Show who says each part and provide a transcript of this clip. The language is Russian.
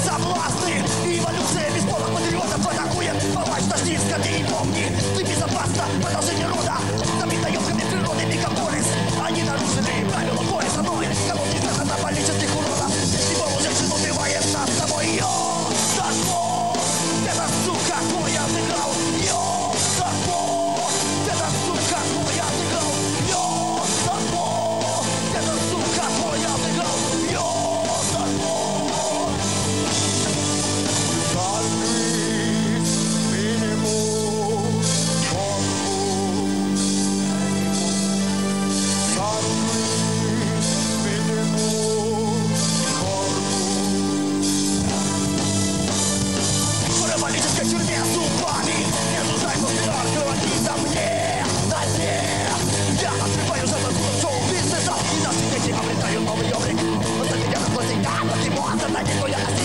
Speaker 1: соблазны. И эволюция бесполых патриотов атакует. Палач нацистка, ты не помни. Ты безопасно, продолжение рода. Забит наемками природы мегаполис. Они нарушили правила боя со мной. Колонии анаболических уродов. Его женщин убивает нас с тобой. Йо, Сашко, это сука, твой отыграл. Йо, Сашко, это сука, твой отыграл. Йо, Сашко, это сука, твой отыграл. Йо, Сашко. В тюрьме зубами не нужна мусор, кровопийца мне на дне. Я открываю жанр шоу-бизнеса и на свете обретаю новый облик. Вот это я на плоти, да, но ты монстр, найди твоя